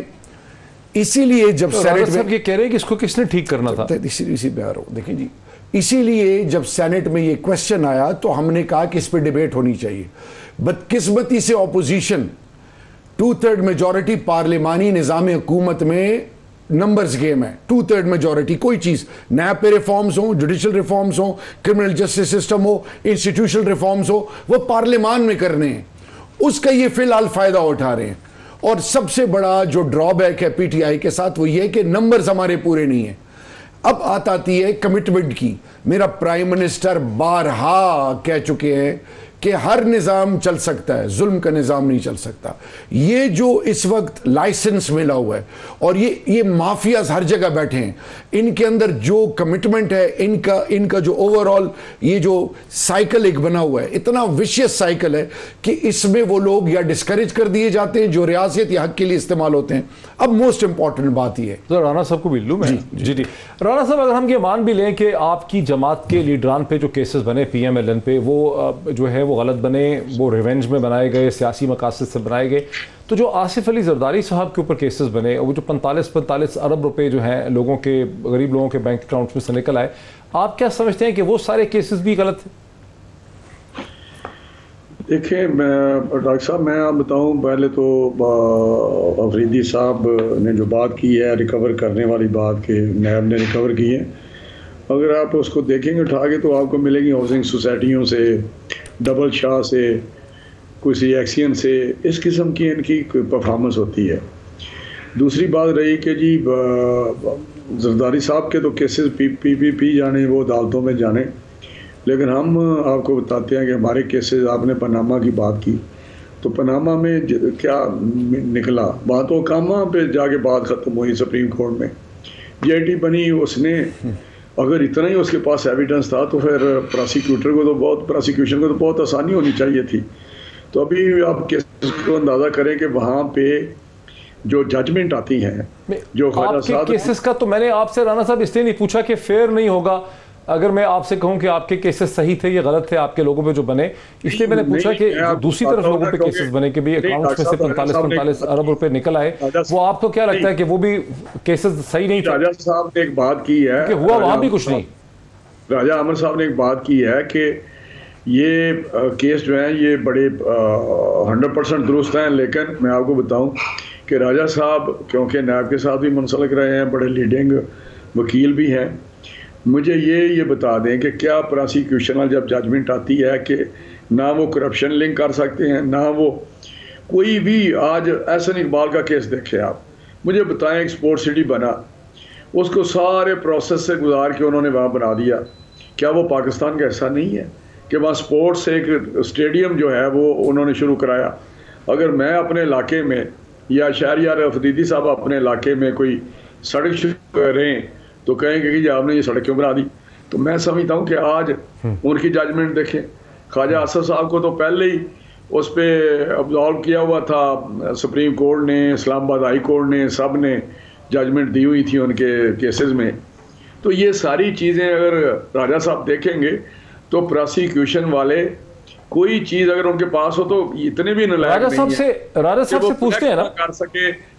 इसीलिए जब तो सेनेट में ये कह रहे हैं कि इसको किसने ठीक करना था, इसी इसी पे आ रहा हूं, देखिए जी, इसीलिए जब सेनेट में ये क्वेश्चन आया तो हमने कहा कि इस पर डिबेट होनी चाहिए। बदकिस्मती से ऑपोजिशन टू थर्ड मेजॉरिटी पार्लिमानी निज़ाम हुकूमत में नंबर्स गेम है, टू थर्ड मेजॉरिटी, कोई चीज़ नैब पे रिफॉर्म्स हो, जुडिशल रिफॉर्म्स हो, क्रिमिनल जस्टिस सिस्टम हो, इंस्टीट्यूशनल रिफॉर्म्स हो, वो पार्लियामान में करने हैं, उसका ये फिलहाल फ़ायदा उठा रहे हैं। और सबसे बड़ा जो ड्रॉबैक है पीटीआई के साथ वो ये है कि नंबर्स हमारे पूरे नहीं है। अब बात आती है कमिटमेंट की। मेरा प्राइम मिनिस्टर बारहा कह चुके हैं कि हर निज़ाम चल सकता है, जुल्म का निज़ाम नहीं चल सकता। ये जो इस वक्त लाइसेंस मिला हुआ है और ये ये माफियाज हर जगह बैठे हैं, इनके अंदर जो कमिटमेंट है, इनका इनका जो ओवरऑल ये जो साइकिल एक बना हुआ है, इतना विशियस साइकिल है कि इसमें वो लोग या डिस्करेज कर दिए जाते हैं जो रियासत या हक के लिए इस्तेमाल होते हैं। अब मोस्ट इंपॉर्टेंट बात ये है, तो राणा साहब को भी लूँ मैं। जी जी, जी। राणा साहब, अगर हम ये मान भी लें कि आपकी जमात के लीडरान पे जो केसेस बने पी एम एल एन पे, वो जो है वो गलत बने, वो रिवेंज में बनाए गए, सियासी मकासद से बनाए गए, तो जो आसिफ अली जरदारी साहब के ऊपर केसेस बने, वो जो पैंतालीस पैंतालीस अरब रुपए जो हैं लोगों के, गरीब लोगों के बैंक अकाउंट्स में से निकल आए, आप क्या समझते हैं कि वो सारे केसेस भी गलत थे? देखिए, मैं डॉक्टर साहब मैं आप बताऊं, पहले तो अफरीदी साहब ने जो बात की है रिकवर करने वाली बात के नैब ने रिकवर की है, अगर आप उसको देखेंगे उठा के तो आपको मिलेगी हाउसिंग सोसाइटियों से, डबल शाह से, किसी एक्सियन से, इस किस्म की इनकी परफॉर्मेंस होती है। दूसरी बात रही कि जी जरदारी साहब के तो cases P P P P जाने, वो अदालतों में जाने, लेकिन हम आपको बताते हैं कि हमारे केसेस, आपने पनामा की बात की, तो पनामा में क्या निकला, बातों कामा पे जाके बात ख़त्म हुई सुप्रीम कोर्ट में, जी आई टी बनी, उसने अगर इतना ही उसके पास एविडेंस था तो फिर प्रोसिक्यूटर को तो बहुत प्रोसिक्यूशन को तो बहुत आसानी होनी चाहिए थी। तो अभी आप केस को अंदाज़ा करें कि वहाँ पे जो जजमेंट आती हैं, जो ख्वाजा साहब केसेस का, तो मैंने आपसे राणा साहब इसलिए नहीं पूछा कि फेयर नहीं होगा अगर मैं आपसे कहूं कि आपके केसेस सही थे या गलत थे आपके लोगों पे जो बने, इसलिए मैंने पूछा कि दूसरी तरफ लोगों पे केसेस बने कि भी अकाउंट्स में से पैंतालीस पैंतालीस अरब रुपए निकल आए, वो आपको क्या लगता है कि वो भी केसेस सही नहीं थे? राजा साहब ने एक बात की है कि हुआ वहां भी कुछ नहीं। राजा अमर साहब ने एक बात की है कि ये केस जो है ये बड़े हंड्रेड परसेंट दुरुस्त हैं, लेकिन मैं आपको बताऊं कि राजा साहब क्योंकि नैब के साथ भी मुंसलिक रहे हैं, बड़े लीडिंग वकील भी हैं, मुझे ये ये बता दें कि क्या प्रोसिक्यूशन जब जजमेंट आती है कि ना वो करप्शन लिंक कर सकते हैं, ना वो कोई भी, आज एहसन इकबाल का केस देखें आप, मुझे बताएं एक स्पोर्ट्स सिटी बना, उसको सारे प्रोसेस से गुजार के उन्होंने वहाँ बना दिया, क्या वो पाकिस्तान का ऐसा नहीं है कि वहाँ स्पोर्ट्स एक स्टेडियम जो है वो उन्होंने शुरू कराया? अगर मैं अपने इलाके में या शहरियार अफरीदी साहब अपने इलाके में कोई सड़क शुरू करें तो कहेंगे कि आपने ये सड़क क्यों बना दी? तो मैं समझता हूँ कि आज उनकी जजमेंट देखें, ख्वाजा आसिफ साहब को तो पहले ही उस पर अब्जॉल्व किया हुआ था सुप्रीम कोर्ट ने, इस्लामाबाद हाई कोर्ट ने, सब ने जजमेंट दी हुई थी उनके केसेस में। तो ये सारी चीज़ें अगर राजा साहब देखेंगे तो प्रोसिक्यूशन वाले कोई चीज़ अगर उनके पास हो तो इतने भी नालायक राजा साहब से राजा साहब से पूछते हैं ना कर सके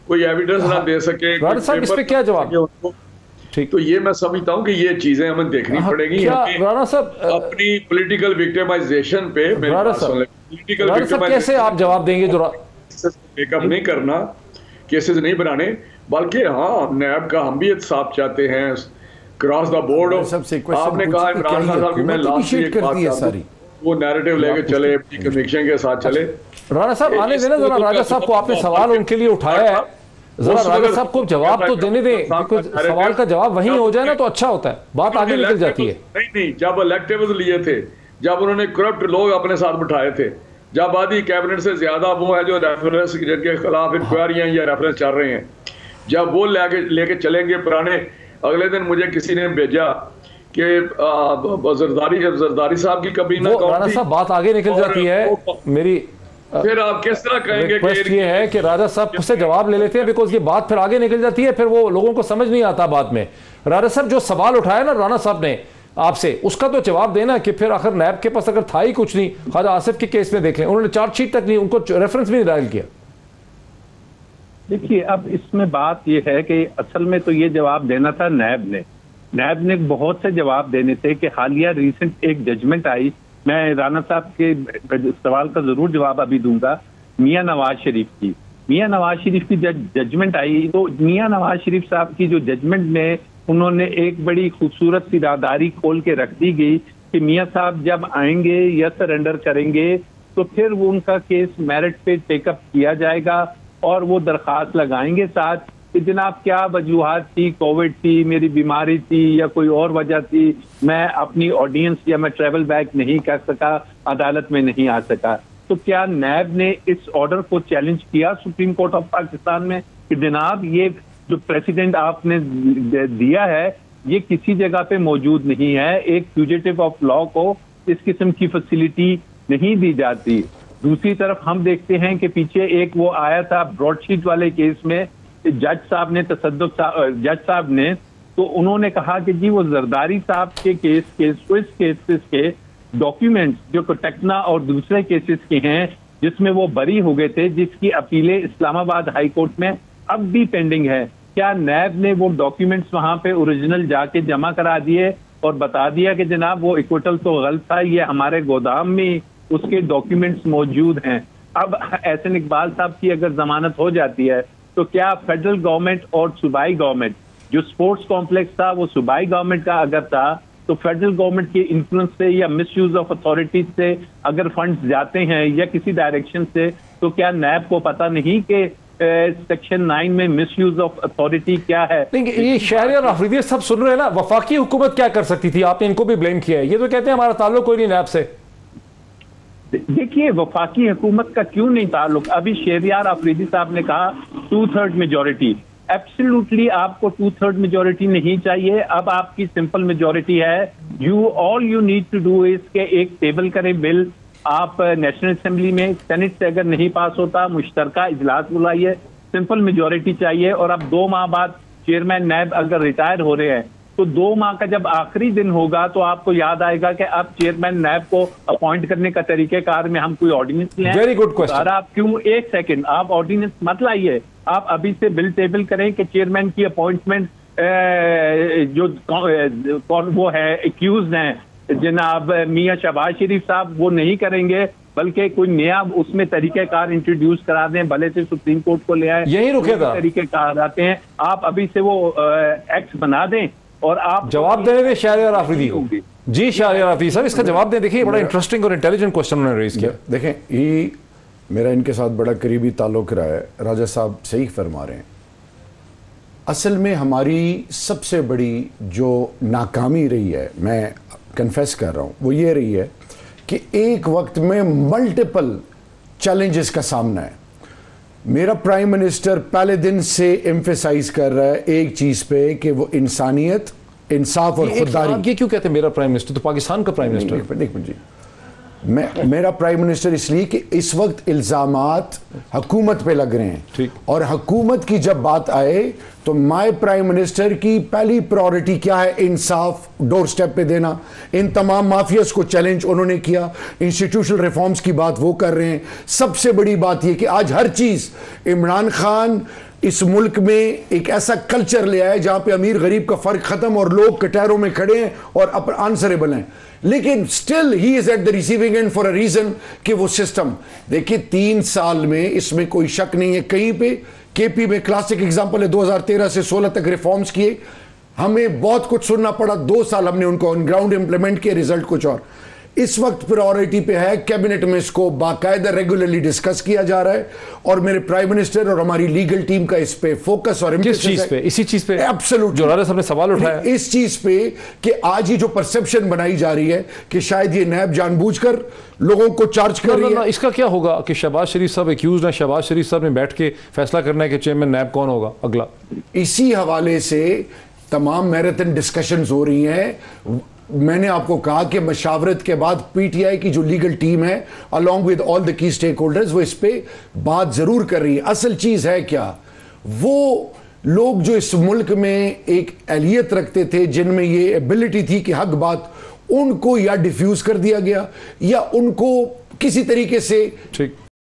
कोई एविडेंस ना दे सके। राणा साहब इस पे क्या जवाब? ठीक, तो ये मैं समझता हूँ कि ये चीजें हमें देखनी पड़ेगी। राणा साहब अपनी पॉलिटिकल विक्टिमाइजेशन पे राणा साहब कैसे आप जवाब देंगे? जो मेकअप नहीं करना, केसेस नहीं बनाने, बल्कि हाँ नैब का हम भी इंसाफ चाहते हैं क्रॉस द बोर्ड। आपने कहा इमरान खान साहब की मैं लास्ट में एक बात, वो नैरेटिव लेके चले, कन्विक्शन के साथ चले। राणा साहब आने देना जरा, राजा साहब को आपने सवाल उनके लिए उठाया है, जरा राजा साहब को जवाब तो देने दें, क्योंकि सवाल का जवाब वहीं हो जाए ना तो अच्छा होता है, बात आगे निकल जाती है। नहीं नहीं, जब इलेक्टिव्स लिए थे, जब उन्होंने करप्ट लोग अपने साथ बिठाए थे, जब आधी कैबिनेट से ज्यादा वो है जो रेफरेंस जिनके खिलाफ इंक्वायरियां या रेफरेंस चल रहे हैं, जब वो लेके लेके चलेंगे पुराने। अगले दिन मुझे किसी ने भेजा कि जरदारी जरदारी साहब की कभी ना राणा साहब बात आगे निकल जाती है। मेरी फिर आप किस तरह कहेंगे? रिक्वेस्ट ये है कि राजा साहब से जवाब ले लेते हैं, बिकॉज ये बात फिर आगे निकल जाती है, फिर वो लोगों को समझ नहीं आता बाद में। राजा साहब जो सवाल उठाया ना राणा साहब ने आपसे, उसका तो जवाब देना कि फिर आखिर नैब के पास अगर था ही कुछ नहीं। ख्वाजा आसिफ के केस में देख लें, उन्होंने चार्जशीट तक नहीं, उनको रेफरेंस भी नहीं डायल किया। देखिए अब इसमें बात यह है कि असल में तो ये जवाब देना था नैब ने। नैब ने बहुत से जवाब देने थे कि हालिया रिसेंट एक जजमेंट आई, मैं राणा साहब के सवाल का जरूर जवाब अभी दूंगा, मियां नवाज शरीफ की मियां नवाज शरीफ की जज जजमेंट आई। तो मियां नवाज शरीफ साहब की जो जजमेंट में उन्होंने एक बड़ी खूबसूरत सी राहदारी खोल के रख दी गई कि मियां साहब जब आएंगे या सरेंडर करेंगे तो फिर वो उनका केस मेरिट पे टेकअप किया जाएगा और वो दरखास्त लगाएंगे साथ कि जनाब क्या वजूहात थी, कोविड थी, मेरी बीमारी थी या कोई और वजह थी, मैं अपनी ऑडियंस या मैं ट्रेवल बैक नहीं कर सका, अदालत में नहीं आ सका। तो क्या नैब ने इस ऑर्डर को चैलेंज किया सुप्रीम कोर्ट ऑफ पाकिस्तान में कि जनाब ये जो प्रेसिडेंट आपने दिया है ये किसी जगह पे मौजूद नहीं है, एक फ्यूजिटिव ऑफ लॉ को इस किस्म की फैसिलिटी नहीं दी जाती। दूसरी तरफ हम देखते हैं कि पीछे एक वो आया था ब्रॉडशीट वाले केस में, जज साहब ने तसद्दुक जज साहब ने तो उन्होंने कहा कि जी वो जरदारी साहब के केस के स्विस केसेस के डॉक्यूमेंट्स जो टेक्ना और दूसरे केसेस के हैं जिसमें वो बरी हो गए थे, जिसकी अपीलें इस्लामाबाद हाई कोर्ट में अब भी पेंडिंग है, क्या नैब ने वो डॉक्यूमेंट्स वहां पे ओरिजिनल जाके जमा करा दिए और बता दिया कि जनाब वो इक्विटल तो गलत था, ये हमारे गोदाम में उसके डॉक्यूमेंट्स मौजूद हैं। अब एहसन इकबाल साहब की अगर जमानत हो जाती है तो क्या फेडरल गवर्नमेंट और सूबाई गवर्नमेंट, जो स्पोर्ट्स कॉम्प्लेक्स था वो सूबाई गवर्नमेंट का अगर था, तो फेडरल गवर्नमेंट के इन्फ्लुएंस से या मिसयूज ऑफ अथॉरिटीज से अगर फंड्स जाते हैं या किसी डायरेक्शन से, तो क्या नैब को पता नहीं कि सेक्शन नाइन में मिसयूज ऑफ अथॉरिटी क्या है? ये शहरियार अफरीदी सब सुन रहे हैं ना, वफाकी हुकूमत क्या कर सकती थी? आपने इनको भी ब्लेम किया है, ये तो कहते हैं हमारा ताल्लुक कोई नहीं नैब से। देखिए वफाकी हुकूमत का क्यों नहीं ताल्लुक? अभी शहरियार अफरीदी साहब ने कहा टू थर्ड मेजोरिटी, एब्सोल्युटली आपको टू थर्ड मेजोरिटी नहीं चाहिए, अब आपकी सिंपल मेजोरिटी है। You all you need to do is के एक टेबल करें बिल, आप नेशनल असेंबली में, सेनेट से अगर नहीं पास होता मुश्तरका इजलास बुलाइए, सिंपल मेजोरिटी चाहिए। और अब दो माह बाद चेयरमैन नैब अगर रिटायर हो रहे हैं तो दो माह का जब आखिरी दिन होगा तो आपको याद आएगा कि अब चेयरमैन नैब को अपॉइंट करने का तरीकेकार में हम कोई ऑर्डिनेंस लें। Very good question. आप क्यों, एक सेकंड, आप ऑर्डिनेंस मत लाइए, आप अभी से बिल टेबल करें कि चेयरमैन की अपॉइंटमेंट जो कौन वो है एक्यूज हैं जनाब मियां शहबाज शरीफ साहब, वो नहीं करेंगे, बल्कि कोई नया उसमें तरीकेकार इंट्रोड्यूस करा दें, भले से सुप्रीम कोर्ट को ले आए, यही रुकेगा तरीकेकार आते हैं, आप अभी से वो एक्ट बना दें और आप जवाब देने दें शहरियार आफरीदी को। जी शहरियार आफरीदी साहब इसका जवाब दें। देखिए बड़ा इंटरेस्टिंग और इंटेलिजेंट क्वेश्चन उन्होंने रेज किया। देखें ये मेरा इनके साथ बड़ा करीबी ताल्लुक रहा है, राजा साहब सही फरमा रहे हैं। असल में हमारी सबसे बड़ी जो नाकामी रही है, मैं कन्फेस कर रहा हूँ, वो ये रही है कि एक वक्त में मल्टीपल चैलेंजेस का सामना है। मेरा प्राइम मिनिस्टर पहले दिन से एम्फेसाइज कर रहा है एक चीज पे कि वो इंसानियत, इंसाफ और खुददारी। ये क्यों कहते हैं मेरा प्राइम मिनिस्टर? तो पाकिस्तान का प्राइम मिनिस्टर। एक मिनट जी, मैं मेरा प्राइम मिनिस्टर इसलिए कि इस वक्त इल्जामात हुकूमत पे लग रहे हैं, और हुकूमत की जब बात आए तो माय प्राइम मिनिस्टर की पहली प्रायोरिटी क्या है? इंसाफ डोर स्टेप पे देना। इन तमाम माफियाज को चैलेंज उन्होंने किया, इंस्टीट्यूशनल रिफॉर्म्स की बात वो कर रहे हैं। सबसे बड़ी बात यह कि आज हर चीज इमरान खान इस मुल्क में एक ऐसा कल्चर ले आए जहां पे अमीर गरीब का फर्क खत्म और लोग कटहरों में खड़े हैं और अपन आंसरेबल हैं, लेकिन still he is at the receiving end for a reason कि वो सिस्टम। देखिए तीन साल में इसमें कोई शक नहीं है, कहीं पे केपी में क्लासिक एग्जांपल है, दो हज़ार तेरह से सोलह तक रिफॉर्म्स किए, हमें बहुत कुछ सुनना पड़ा, दो साल हमने उनको ऑन ग्राउंड इंप्लीमेंट किए, रिजल्ट कुछ और। इस वक्त प्रायोरिटी पे है, कैबिनेट में इसको बाकायदा रेगुलरली डिस्कस किया जा रहा है और मेरे प्राइम मिनिस्टर और हमारी लीगल टीम का इस पे फोकस और किस चीज पे? इसी चीज पे एब्सोल्यूट जो राजा साहब ने सवाल उठाया इस चीज पे कि आज ये जो परसेप्शन बनाई जा रही है कि शायद ये नैब जानबूझकर लोगों को चार्ज कर रही है। इसका क्या होगा कि शहबाज शरीफ साहब एक्यूज हैं, शहबाज शरीफ साहब ने बैठ के फैसला करना है कि चेयरमैन नैब कौन होगा अगला। इसी हवाले से तमाम मैराथन डिस्कशंस हो रही हैं। मैंने आपको कहा कि मशावरत के बाद पीटीआई की जो लीगल टीम है along with all the key stakeholders वो इस पे बात जरूर कर रही है। असल चीज है क्या, वो लोग जो इस मुल्क में एक अहलियत रखते थे, जिनमें ये एबिलिटी थी कि हक बात, उनको या डिफ्यूज कर दिया गया या उनको किसी तरीके से ठीक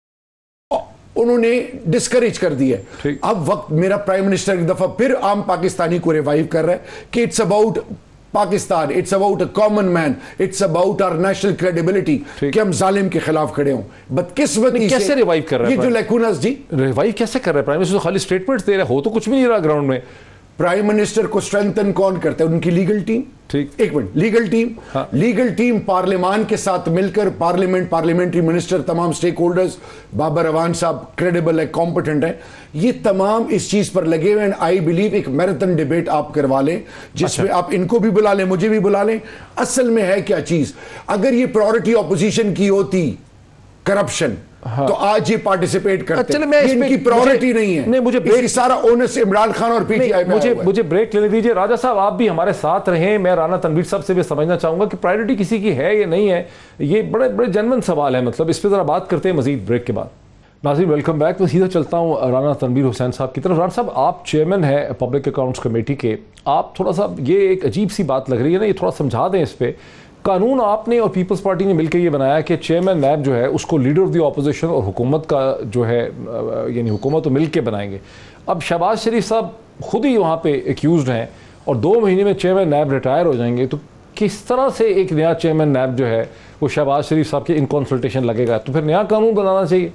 उन्होंने डिस्करेज कर दिया। अब वक्त मेरा प्राइम मिनिस्टर एक दफा फिर आम पाकिस्तानी को रिवाइव कर रहा है कि it's about Pakistan, it's about a common man, it's about our national credibility कि हम जालिम के खिलाफ खड़े हों। बदकिस्मती कैसे रिवाइव कर रहा है ये जो लैकुनास जी रिवाइव कैसे कर रहा है? प्राइम मिनिस्टर तो खाली स्टेटमेंट्स दे रहे, हो तो कुछ भी नहीं रहा ग्राउंड में। प्राइम मिनिस्टर को स्ट्रेंथन कौन करता है? उनकी लीगल टीम। ठीक, एक मिनट, लीगल टीम हाँ। लीगल टीम पार्लियामान के साथ मिलकर, पार्लियामेंट, पार्लियामेंट्री मिनिस्टर, तमाम स्टेक होल्डर्स, बाबर अवान साहब क्रेडिबल है, कॉम्पिटेंट है, ये तमाम इस चीज पर लगे हुए हैं। आई बिलीव एक मैराथन डिबेट आप करवा लें जिसमें अच्छा। आप इनको भी बुला लें, मुझे भी बुला लें। असल में है क्या चीज, अगर ये प्रायोरिटी ऑपोजिशन की होती करप्शन हाँ। तो आज ये पार्टिसिपेट करते हैं। ये इनकी प्रायोरिटी नहीं है। नहीं, मुझे ब्रेक, सारा ओनस इमरान खान और पीटीआई में मुझे मुझे ब्रेक लेने दीजिए। राजा साहब आप भी हमारे साथ रहें। मैं राना तनवीर साहब से भी समझना चाहूंगा कि प्रायोरिटी किसी की है या नहीं है। ये बड़े बड़े जेन्युइन सवाल है, मतलब इस पर जरा बात करते हैं मजीद ब्रेक के बाद। नाज़रीन वेलकम बैक। तो सीधा चलता हूँ राना तनवीर हुसैन साहब की तरफ। राना साहब आप चेयरमैन है पब्लिक अकाउंट्स कमेटी के, आप थोड़ा सा, ये एक अजीब सी बात लग रही है ना, ये थोड़ा समझा दें इस पर। कानून आपने और पीपल्स पार्टी ने मिलकर ये बनाया कि चेयरमैन नैब जो है उसको लीडर ऑफ द ऑपोजिशन और हुकूमत का जो है, यानी हुकूमत तो मिल के बनाएंगे। अब शहबाज शरीफ साहब खुद ही वहाँ पे एक्यूज हैं और दो महीने में चेयरमैन नैब रिटायर हो जाएंगे, तो किस तरह से एक नया चेयरमैन नैब जो है वो शहबाज शरीफ साहब के इन कंसल्टेशन लगेगा? तो फिर नया कानून बनाना चाहिए।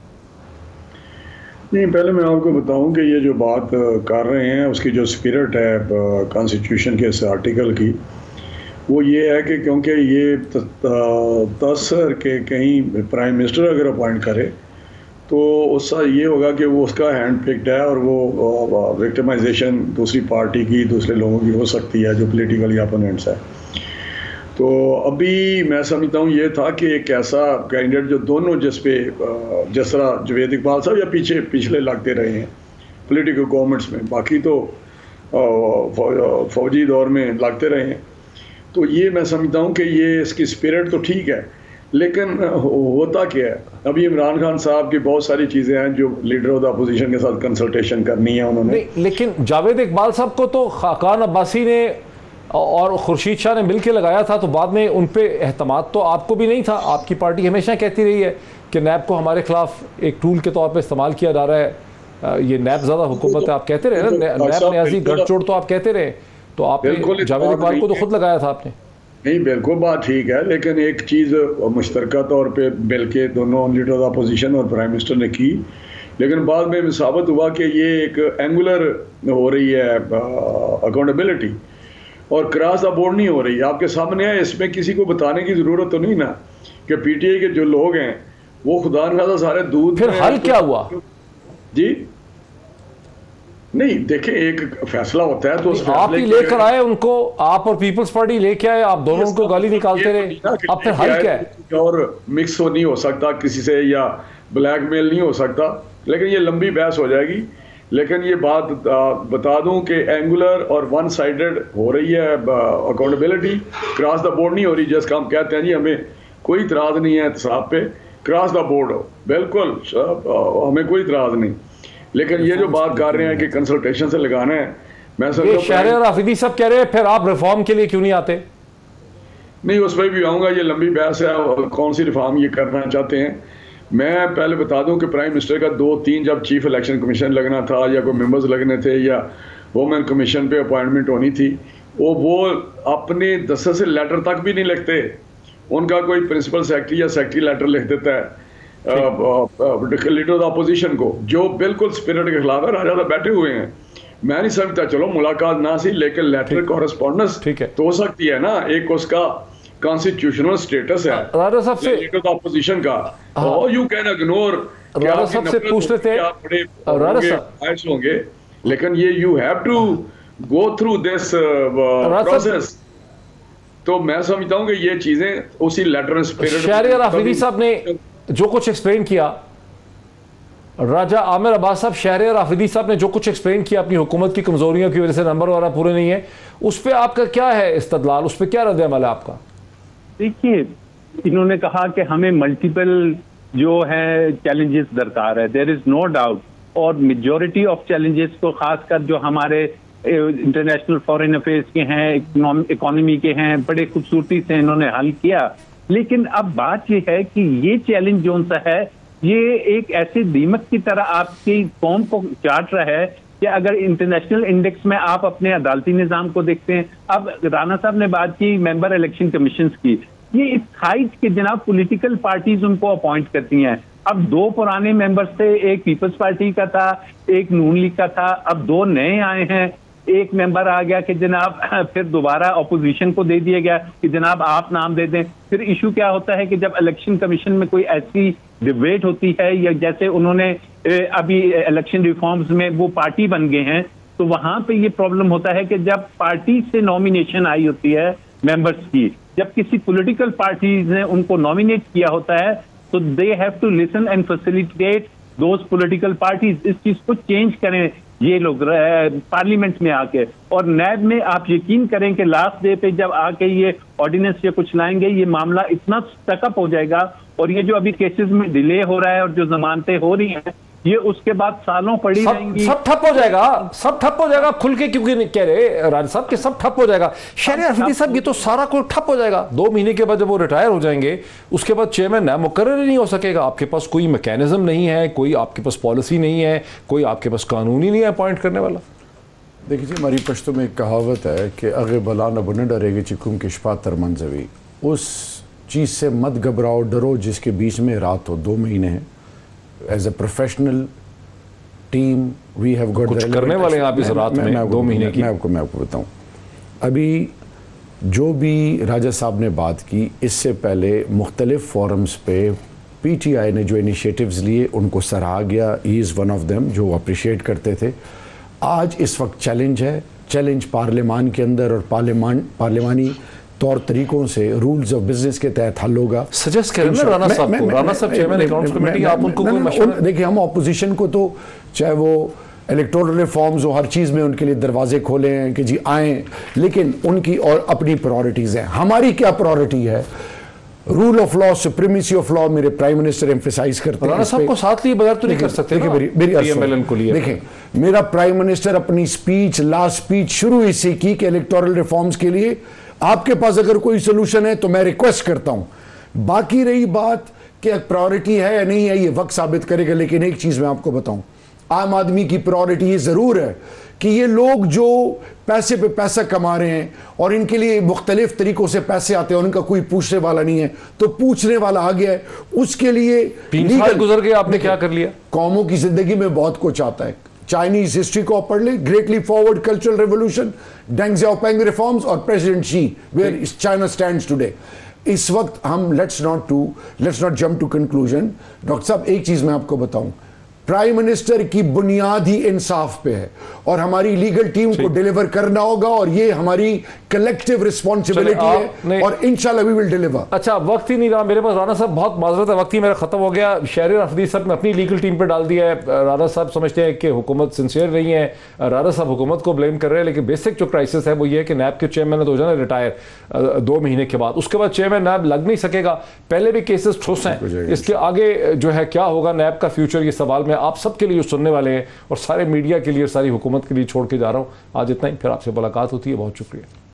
नहीं, पहले मैं आपको बताऊं कि ये जो बात कर रहे हैं उसकी जो स्पिरिट है कॉन्स्टिट्यूशन के इस आर्टिकल की, वो ये है कि क्योंकि ये तसर के कहीं प्राइम मिनिस्टर अगर अपॉइंट करे तो उसका ये होगा कि वो उसका हैंड पिक्ड है और वो विक्टिमाइजेशन दूसरी पार्टी की, दूसरे लोगों की हो सकती है जो पॉलिटिकली अपोनेंट्स है। तो अभी मैं समझता हूँ ये था कि एक ऐसा कैंडिडेट जो दोनों जिस पे जिस तरह जवेद इकबाल साहब या पीछे पिछले लगते रहे हैं पॉलिटिकल गवर्नमेंट्स में, बाकी तो फौजी दौर में लगते रहे हैं, तो ये मैं समझता हूँ कि ये इसकी स्पिरिट तो ठीक है, लेकिन होता क्या है, अभी इमरान खान साहब की बहुत सारी चीज़ें हैं जो लीडर ऑफ द अपोजिशन के साथ कंसल्टेशन करनी है उन्होंने। लेकिन जावेद इकबाल साहब को तो खाकान अब्बासी ने और खुर्शीद शाह ने मिलकर लगाया था, तो बाद में उन पे एहतमाद तो आपको भी नहीं था। आपकी पार्टी हमेशा कहती रही है कि नैब को हमारे खिलाफ एक टूल के तौर पे इस्तेमाल किया जा रहा है, ये नैब ज़्यादा हुकूमत है, आप कहते रहे ना, नैब न्याजी गठजोड़ तो आप कहते रहे, तो आपने जावेद इकबाल को तो खुद लगाया था आपने। नहीं, बिल्कुल बात ठीक है, लेकिन एक चीज़ मुश्तरका तौर पे मिल के दोनों लीडर ऑफ अपोजिशन और प्राइम मिनिस्टर ने की, लेकिन बाद में साबित हुआ कि ये एक एंगुलर हो रही है अकाउंटेबिलिटी और क्रॉस द बोर्ड नहीं हो रही। आपके सामने है, इसमें किसी को बताने की ज़रूरत तो नहीं ना कि पीटीआई के जो लोग हैं वो खुदा न खासा सारे दूध। फिर हल क्या हुआ जी? नहीं, देखें एक फैसला होता है तो आप ही लेकर आए उनको, आप और पीपल्स पार्टी लेके आए, आप दोनों को गाली निकालते रहे, अब फिर हल क्या है? और मिक्स हो नहीं हो सकता किसी से या ब्लैकमेल नहीं हो सकता, लेकिन ये लंबी बहस हो जाएगी। लेकिन ये बात बता दूं कि एंगुलर और वन साइडेड हो रही है अकाउंटेबिलिटी, क्रॉस द बोर्ड नहीं हो रही। जिसका हम कहते हैं जी हमें कोई इतराज़ नहीं है एहतसाब पे, क्रॉस द बोर्ड हो, बिल्कुल हमें कोई इतराज़ नहीं, लेकिन ये जो बात कर रहे हैं कि कंसल्टेशन से लगाना है, मैं समझता शहर राफिदी सब कह रहे हैं फिर आप रिफॉर्म के लिए क्यों नहीं आते? नहीं, उस पर भी आऊँगा, ये लंबी बहस है, कौन सी रिफॉर्म ये करना चाहते हैं। मैं पहले बता दूं कि प्राइम मिनिस्टर का दो तीन जब चीफ इलेक्शन कमीशन लगना था या कोई मेंबर्स लगने थे या वुमेन कमीशन पे अपॉइंटमेंट होनी थी, वो वो अपने दस्तखत से लेटर तक भी नहीं लिखते। उनका कोई प्रिंसिपल सेक्रेटरी या सेक्रेटरी लेटर लिख देता है लीडर ऑफ अपोजिशन को, जो बिल्कुल स्पिरिट के खिलाफ है। राजा साहब बैठे हुए हैं, मैं नहीं समझता, चलो मुलाकात ना सी लेकिन लेटर कॉरेस्पॉन्डेंस तो हो सकती है ना। एक उसका कॉन्स्टिट्यूशनल स्टेटस है राजा साहब से लीडर ऑफ अपोजिशन का, और यू कैन इग्नोर। राजा साहब से पूछ लेते हैं राजा साहब होंगे, लेकिन ये you have to go through this process. तो मैं समझता हूँ कि ये चीजें उसी लेटर स्पिरिट। शहरियार आफरीदी साहब ने जो कुछ एक्सप्लेन किया, राजा आमिर अब्बास साहब, शहरियार आफरीदी साहब ने जो कुछ एक्सप्लेन किया अपनी हुकूमत की कमजोरियों की वजह से नंबर वगैरह पूरे नहीं है, उस पर आपका क्या है इस्तदलाल, उस पर क्या रद्द-ए-अमल है आपका? देखिए, इन्होंने कहा कि हमें मल्टीपल जो है चैलेंजेस दरकार है, देयर इज नो डाउट, और मेजॉरिटी ऑफ चैलेंजेस को खासकर जो हमारे इंटरनेशनल फॉरेन अफेयर्स के हैं, इकोनॉमी के हैं, बड़े खूबसूरती से इन्होंने हल किया। लेकिन अब बात यह है कि ये चैलेंज जो सा है, ये एक ऐसे दीमक की तरह आपकी कौम को चाट रहा है कि अगर इंटरनेशनल इंडेक्स में आप अपने अदालती निज़ाम को देखते हैं, अब राना साहब ने बात की मेंबर इलेक्शन कमीशन की, ये इस हाइट के जनाब पॉलिटिकल पार्टीज उनको अपॉइंट करती हैं। अब दो पुराने मेंबर्स थे, एक पीपल्स पार्टी का था, एक नून लीग का था, अब दो नए आए हैं, एक मेंबर आ गया कि जनाब फिर दोबारा अपोजिशन को दे दिया गया कि जनाब आप नाम दे दें। फिर इशू क्या होता है कि जब इलेक्शन कमीशन में कोई ऐसी डिबेट होती है, या जैसे उन्होंने अभी इलेक्शन रिफॉर्म्स में वो पार्टी बन गए हैं, तो वहां पे ये प्रॉब्लम होता है कि जब पार्टी से नॉमिनेशन आई होती है मेंबर्स की, जब किसी पॉलिटिकल पार्टीज ने उनको नॉमिनेट किया होता है, तो they have to listen and facilitate those political parties. इस चीज को चेंज करें ये लोग पार्लियामेंट में आके, और नैब में आप यकीन करें कि लास्ट डे पे जब आके ये ऑर्डिनेंस या कुछ लाएंगे, ये मामला इतना स्टकअप हो जाएगा, और ये जो अभी केसेस में डिले हो रहा है और जो जमानतें हो रही हैं, ये उसके बाद सालों पड़ी सब, रहेंगी। सब ठप हो जाएगा, सब ठप हो जाएगा। खुल के क्योंकि कह रहे राज साहब के सब ठप हो जाएगा। शहरियार आफरीदी साहब, ये तो सारा कुछ ठप हो जाएगा। दो महीने के बाद जब वो रिटायर हो जाएंगे, उसके बाद चेयरमैन नया मुकर्रर ही नहीं हो सकेगा। आपके पास कोई मैकेनिज्म नहीं है, कोई आपके पास पॉलिसी नहीं है, कोई आपके पास कानून ही नहीं है अपॉइंट करने वाला। देखिए, हमारी पश्तो में एक कहावत है कि अगे बला न बने डरेगी चिकुम के शपातर मंजवी। उस चीज़ से मत घबराओ, डरो जिसके बीच में रात हो। दो महीने हैं, as a professional team we have got कुछ करने वाले हैं आप इस रात में, में दो महीने की। मैं आपको मैं आपको बताऊं, अभी जो भी राजा साहब ने बात की, इससे पहले मुख्तलिफ फोरम्स पे पी टी आई ने जो इनिशिएटिव्स लिए उनको सराहा गया। He is one of them जो अप्रिशिएट करते थे। आज इस वक्त चैलेंज है, चैलेंज पार्लियामान के अंदर और पार्लियामान पार्लियामानी तौर तरीकों से रूल्स ऑफ बिजनेस के तहत हल होगा। सजेस्ट करें ना राना साहब को, राना साहब चेयरमैन अकाउंट्स कमेटी, आप उनको कोई मशवरा। देखिए, हम ऑपोजिशन को तो चाहे वो इलेक्टोरल रिफॉर्म्स हो, हर चीज़ में उनके लिए दरवाजे खोले हैं कि जी आएँ, लेकिन उनकी और अपनी प्रायोरिटीज़ हैं। हमारी क्या प्रायोरिटी है? Rule of law, supremacy of law मेरे प्राइम मिनिस्टर एम्फेसाइज करते हैं। राना साहब को साथ लिए बगैर तो नहीं कर सकते। देखिए मेरी मेरी पीएमएलएन को लिए देखें, मेरा प्राइम मिनिस्टर अपनी स्पीच, लास्ट स्पीच शुरू इससे की कि इलेक्टोरल रिफॉर्म्स के लिए आपके पास अगर कोई सोल्यूशन है तो मैं रिक्वेस्ट करता हूं। बाकी रही बात कि प्रायोरिटी है या नहीं है, ये वक्त साबित करेगा। लेकिन एक चीज मैं आपको बताऊं, आम आदमी की प्रायोरिटी ये जरूर है कि ये लोग जो पैसे पे पैसा कमा रहे हैं और इनके लिए मुख्तलिफ तरीकों से पैसे आते हैं, उनका कोई पूछने वाला नहीं है, तो पूछने वाला आ गया है, उसके लिए तीन साल गुजर गए, आपने क्या कर लिया? कौमों की जिंदगी में बहुत कुछ आता है। चाइनीज हिस्ट्री को पढ़ ले, greatly forward cultural revolution, Deng Xiaoping reforms और president Xi, where China stands today. इस वक्त हम let's not to let's not jump to conclusion. Doctor साहब, एक चीज मैं आपको बताऊं, प्राइम मिनिस्टर की बुनियाद ही इंसाफ पे है और हमारी लीगल टीम को डिलीवर करना होगा, और ये हमारी कलेक्टिव रिस्पॉन्सिबिलिटी है, और इंशाल्लाह वी विल डिलीवर। अच्छा, वक्त ही नहीं रहा मेरे पास राना साहब, बहुत माजरत है, वक्त ही मेरा खत्म हो गया। शहरियार आफरीदी साहब ने अपनी लीगल टीम पर डाल दिया है। राना साहब समझते हैं कि हुकूमत सिंसियर नहीं है, राना साहब हुकूमत को ब्लेम कर रहे हैं, लेकिन बेसिक जो क्राइसिस है वो ये है कि नैब के चेयरमैन तो हो जाना रिटायर दो महीने के बाद, उसके बाद चेयरमैन नैब लग नहीं सकेगा। पहले भी केसेस ठोस हैं, इसके आगे जो है क्या होगा नैब का फ्यूचर, ये सवाल मैं आप सबके लिए सुनने वाले हैं और सारे मीडिया के लिए, सारी हुकूमत के लिए छोड़ के जा रहा हूं। आज इतना ही, फिर आपसे मुलाकात होती है। बहुत शुक्रिया।